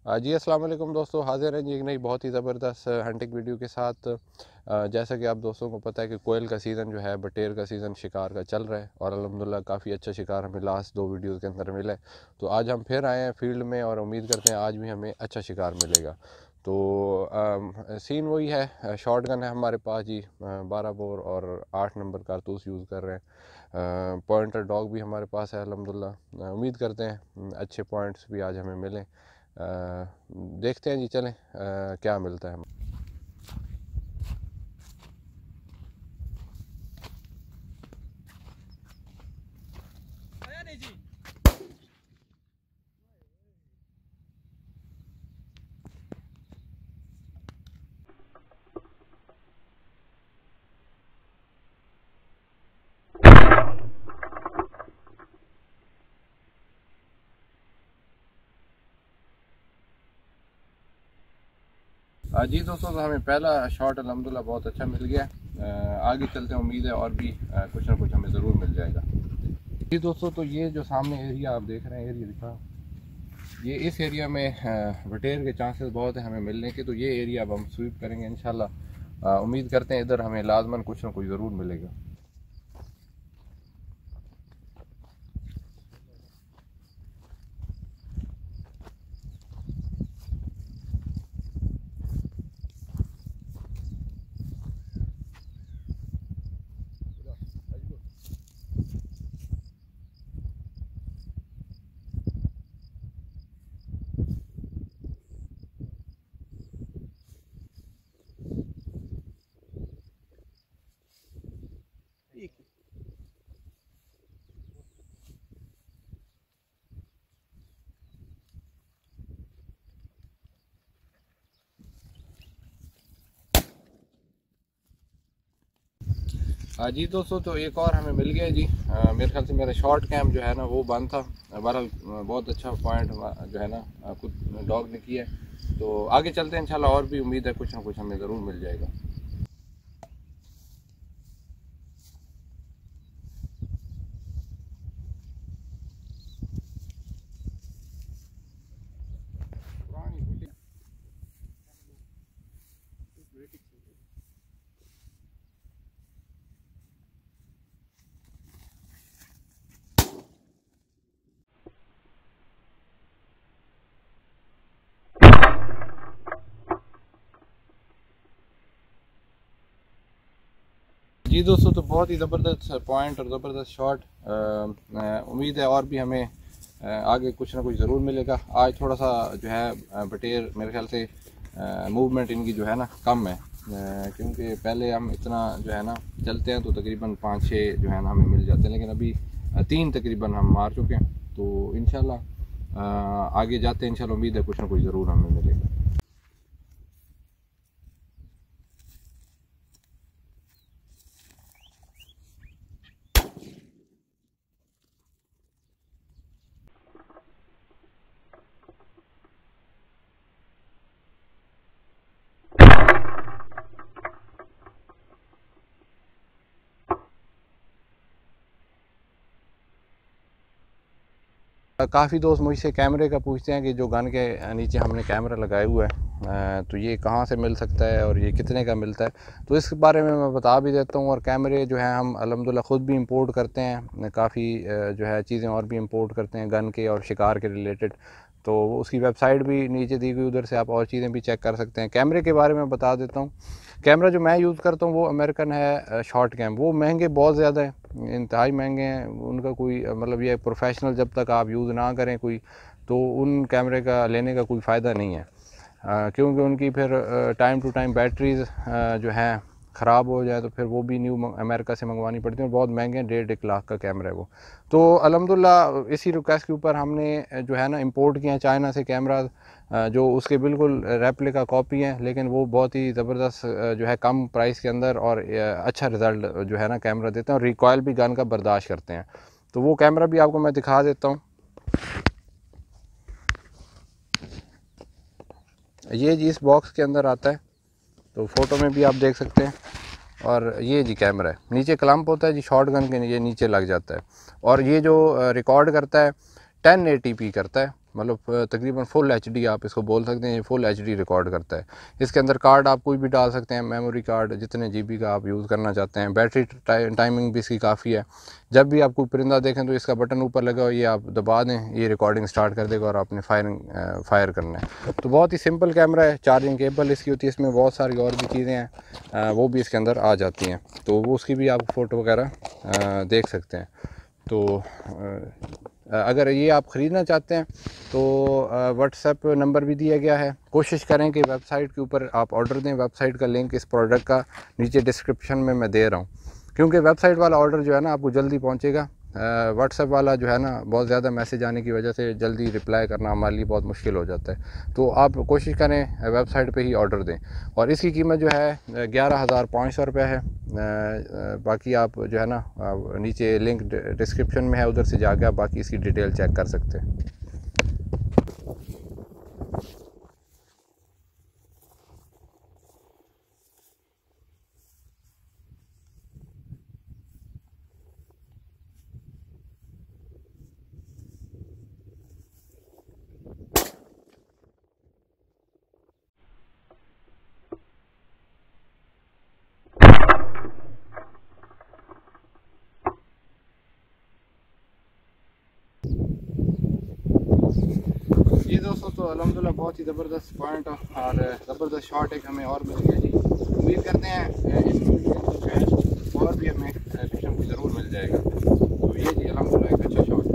जी अस्सलाम वालेकुम दोस्तों, हाज़िर हैं जी एक नई बहुत ही ज़बरदस्त हंटिंग वीडियो के साथ। जैसा कि आप दोस्तों को पता है कि कोयल का सीज़न जो है, बटेर का सीज़न शिकार का चल रहा है और अल्हम्दुलिल्लाह काफ़ी अच्छा शिकार हमें लास्ट 2 वीडियोज़ के अंदर मिला है। तो आज हम फिर आए हैं फील्ड में और उम्मीद करते हैं आज भी हमें अच्छा शिकार मिलेगा। तो सीन वही है, शॉर्ट गन है हमारे पास जी, 12 बोर और 8 नंबर कारतूस यूज़ कर रहे हैं। पॉइंटर डॉग भी हमारे पास है अल्हम्दुलिल्लाह। उम्मीद करते हैं अच्छे पॉइंट्स भी आज हमें मिलें। देखते हैं जी, चलें क्या मिलता है। जी दोस्तों, तो हमें पहला शॉट अल्हम्दुलिल्लाह बहुत अच्छा मिल गया। आगे चलते हैं, उम्मीद है और भी कुछ ना कुछ हमें ज़रूर मिल जाएगा। जी दोस्तों, तो ये जो सामने एरिया आप देख रहे हैं, एरिया दिखा, ये इस एरिया में बटेर के चांसेस बहुत है हमें मिलने के। तो ये एरिया अब हम स्वीप करेंगे इंशाल्लाह। उम्मीद करते हैं इधर हमें लाजमन कुछ ना कुछ ज़रूर मिलेगा। जी दोस्तों, तो एक और हमें मिल गया जी। मेरे ख्याल से मेरा शॉर्ट कैम जो है ना वो बंद था। बहरहाल बहुत अच्छा पॉइंट जो है ना खुद डॉग ने किया है। तो आगे चलते हैं इंशाल्लाह, और भी उम्मीद है कुछ ना कुछ हमें ज़रूर मिल जाएगा। जी दोस्तों, तो बहुत ही ज़बरदस्त पॉइंट और ज़बरदस्त शॉट। उम्मीद है और भी हमें आगे कुछ ना कुछ ज़रूर मिलेगा। आज थोड़ा सा जो है बटेर मेरे ख्याल से मूवमेंट इनकी जो है ना कम है, क्योंकि पहले हम इतना जो है ना चलते हैं तो तकरीबन 5-6 जो है ना हमें मिल जाते हैं, लेकिन अभी 3 तकरीबन हम मार चुके हैं। तो इंशाल्लाह आगे जाते हैं, इंशाल्लाह उम्मीद है कुछ ना कुछ ज़रूर हमें मिलेगा। काफ़ी दोस्त मुझसे कैमरे का पूछते हैं कि जो गन के नीचे हमने कैमरा लगाया हुआ है, तो ये कहाँ से मिल सकता है और ये कितने का मिलता है। तो इस बारे में मैं बता भी देता हूँ। और कैमरे जो है हम अल्हम्दुलिल्लाह ख़ुद भी इंपोर्ट करते हैं, काफ़ी जो है चीज़ें और भी इंपोर्ट करते हैं गन के और शिकार के रिलेटेड। तो उसकी वेबसाइट भी नीचे दी गई, उधर से आप और चीज़ें भी चेक कर सकते हैं। कैमरे के बारे में बता देता हूँ। कैमरा जो मैं यूज़ करता हूँ वो अमेरिकन है शॉर्ट कैम। वो महंगे बहुत ज़्यादा है, इंतहाई महंगे हैं। उनका कोई मतलब ये प्रोफेशनल जब तक आप यूज़ ना करें कोई, तो उन कैमरे का लेने का कोई फ़ायदा नहीं है। क्योंकि उनकी फिर टाइम टू टाइम बैटरीज़ जो हैं ख़राब हो जाए तो फिर वो भी न्यू अमेरिका से मंगवानी पड़ती है और बहुत महंगे हैं। 1.5 लाख का कैमरा है वो। तो अल्हम्दुलिल्लाह इसी रिक्वेस्ट के ऊपर हमने जो है ना इंपोर्ट किए हैं चाइना से कैमरा, जो उसके बिल्कुल रेप्लिका कॉपी हैं, लेकिन वो बहुत ही ज़बरदस्त जो है कम प्राइस के अंदर और अच्छा रिज़ल्ट जो है ना कैमरा देते हैं और रिकॉयल भी गन का बर्दाश्त करते हैं। तो वो कैमरा भी आपको मैं दिखा देता हूँ। ये जी इस बॉक्स के अंदर आता है, तो फ़ोटो में भी आप देख सकते हैं। और ये जी कैमरा है, नीचे क्लम्प होता है जी, शॉर्ट गन के ये नीचे लग जाता है। और ये जो रिकॉर्ड करता है 1080p करता है। मतलब तकरीबन फुल एचडी आप इसको बोल सकते हैं, फुल एचडी रिकॉर्ड करता है। इसके अंदर कार्ड आप कोई भी डाल सकते हैं, मेमोरी कार्ड जितने जीबी का आप यूज़ करना चाहते हैं। बैटरी टाइमिंग भी इसकी काफ़ी है। जब भी आप कोई परिंदा देखें तो इसका बटन ऊपर लगा हो, ये आप दबा दें, ये रिकॉर्डिंग स्टार्ट कर देगा और आपने फायर करना है। तो बहुत ही सिंपल कैमरा है। चार्जिंग केबल इसकी होती है, इसमें बहुत सारी और भी चीज़ें हैं वो भी इसके अंदर आ जाती हैं, तो वो उसकी भी आप फ़ोटो वगैरह देख सकते हैं। तो अगर ये आप ख़रीदना चाहते हैं तो व्हाट्सएप नंबर भी दिया गया है। कोशिश करें कि वेबसाइट के ऊपर आप ऑर्डर दें। वेबसाइट का लिंक इस प्रोडक्ट का नीचे डिस्क्रिप्शन में मैं दे रहा हूँ, क्योंकि वेबसाइट वाला ऑर्डर जो है ना आपको जल्दी पहुँचेगा। व्हाट्सएप वाला जो है ना बहुत ज़्यादा मैसेज आने की वजह से जल्दी रिप्लाई करना हमारे लिए बहुत मुश्किल हो जाता है। तो आप कोशिश करें वेबसाइट पे ही ऑर्डर दें। और इसकी कीमत जो है 11,500 रुपये है। बाकी आप जो है ना नीचे लिंक डिस्क्रिप्शन में है, उधर से जाके आप बाकी इसकी डिटेल चेक कर सकते हैं। जी दोस्तों, तो अल्हम्दुलिल्लाह बहुत ही ज़बरदस्त पॉइंट और ज़बरदस्त शॉट एक हमें और मिल गया जी। उम्मीद करते हैं इस वीडियो के अंदर जो है और भी हमें फिशम को ज़रूर मिल जाएगा। तो ये जी अल्हम्दुलिल्लाह एक अच्छा शॉट।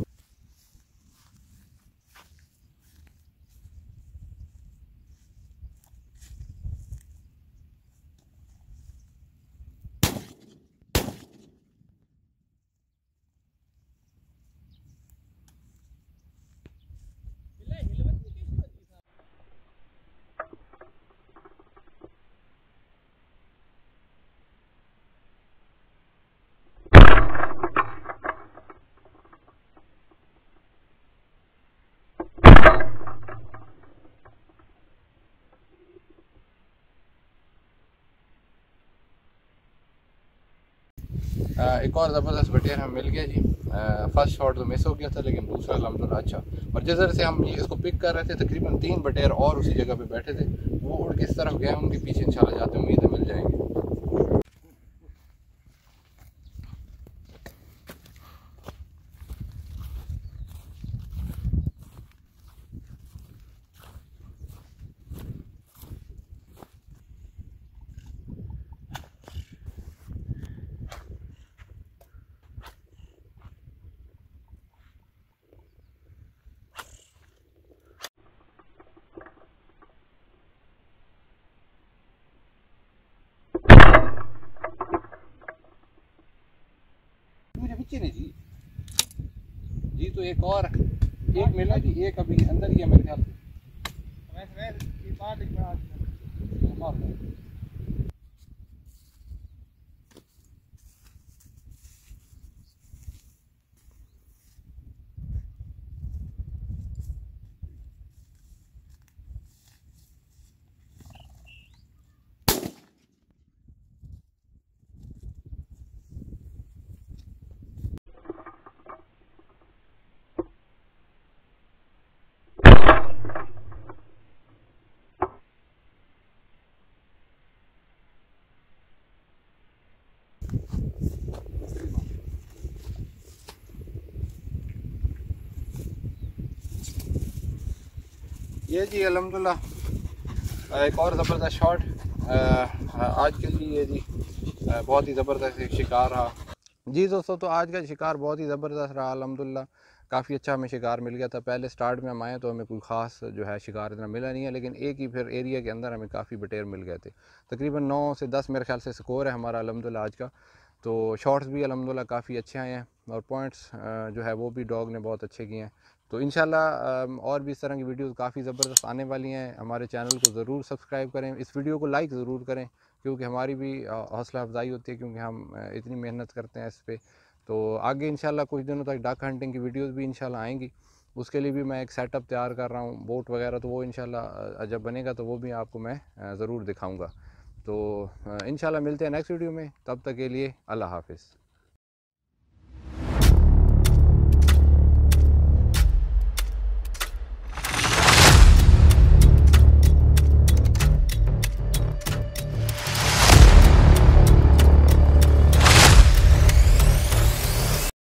एक और ज़बरदस्त बटेर हमें मिल गया जी। फर्स्ट शॉट तो मिस हो गया था, लेकिन दूसरा अल्हम्दुलिल्लाह अच्छा। और जिस तरह से हम ये इसको पिक कर रहे थे तकरीबन 3 बटेर और उसी जगह पे बैठे थे, वो उड़ के इस तरफ गए, उनके पीछे इंशाल्लाह जाते उम्मीद है मिल जाएंगे। मुझे पीछे नहीं जी जी, तो एक और एक मिला जी, एक अभी अंदर ही है मेरे ख्याल से। ये जी अल्हम्दुलिल्लाह एक और ज़बरदस्त शॉट आज के लिए जी। बहुत ही ज़बरदस्त एक शिकार रहा जी दोस्तों। तो आज का शिकार बहुत ही ज़बरदस्त रहा अल्हम्दुलिल्लाह। काफ़ी अच्छा हमें शिकार मिल गया था। पहले स्टार्ट में हम आए तो हमें कोई ख़ास जो है शिकार इतना मिला नहीं है, लेकिन एक ही फिर एरिया के अंदर हमें काफ़ी बटेर मिल गए थे। तकरीबन 9 से 10 मेरे ख्याल से स्कोर है हमारा अल्हम्दुलिल्लाह आज का। तो शॉट्स भी अल्हम्दुलिल्लाह काफ़ी अच्छे आए हैं और पॉइंट्स जो है वो भी डॉग ने बहुत अच्छे किए हैं। तो इंशाल्लाह और भी इस तरह की वीडियोस काफ़ी ज़बरदस्त आने वाली हैं। हमारे चैनल को ज़रूर सब्सक्राइब करें, इस वीडियो को लाइक ज़रूर करें, क्योंकि हमारी भी हौसला अफजाई होती है, क्योंकि हम इतनी मेहनत करते हैं इस पर। तो आगे इंशाल्लाह कुछ दिनों तक डक हंटिंग की वीडियोस भी इंशाल्लाह आएंगी। उसके लिए भी मैं एक सेटअप तैयार कर रहा हूँ, बोट वगैरह, तो वो इंशाल्लाह जब बनेगा तो वो भी आपको मैं ज़रूर दिखाऊँगा। तो इंशाल्लाह मिलते हैं नेक्स्ट वीडियो में, तब तक के लिए अल्लाह हाफ़िज़।